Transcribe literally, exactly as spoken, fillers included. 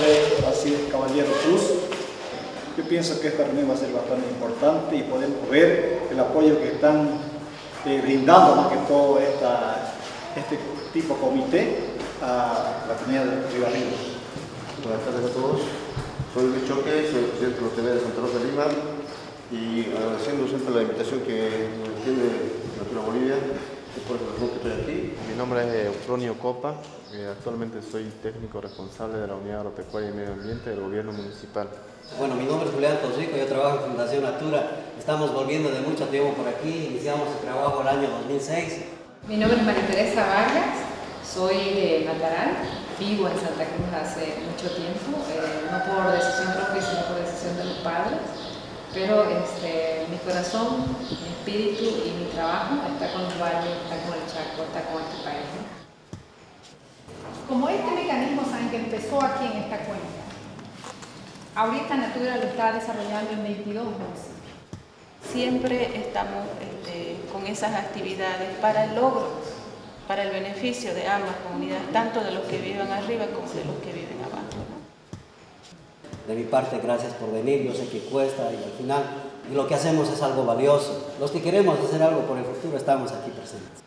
nombre así es Caballero Cruz. Yo pienso que esta reunión va a ser bastante importante y podemos ver el apoyo que están eh, brindando más que todo esta, este tipo de comité a la comunidad de Río Arriba. Buenas tardes a todos. Soy Luis Choque, soy el presidente de la T V de Santa Rosa de Lima y agradeciendo siempre la invitación que nos tiene Natura Bolivia, por la razón que estoy aquí. Mi nombre es Eufronio Copa, eh, actualmente soy técnico responsable de la Unidad Agropecuaria y Medio Ambiente del Gobierno Municipal. Bueno, mi nombre es Julián Torrico, yo trabajo en Fundación Natura, estamos volviendo de mucho tiempo por aquí, iniciamos el trabajo el año dos mil seis. Mi nombre es María Teresa Vargas, soy de Natura, vivo en Santa Cruz hace mucho tiempo, eh, no por decisión propia, sino por decisión de los padres, pero este, mi corazón, mi espíritu y mi trabajo está con los valles, está con el Chaco, está con este país, ¿no? Como este mecanismo, saben que empezó aquí en esta cuenca, ahorita Natura lo está desarrollando en veintidós municipios. Siempre estamos este, con esas actividades para el logro, para el beneficio de ambas comunidades, tanto de los que viven arriba como de los que viven abajo, ¿no? De mi parte, gracias por venir, yo sé que cuesta y al final lo que hacemos es algo valioso. Los que queremos hacer algo por el futuro estamos aquí presentes.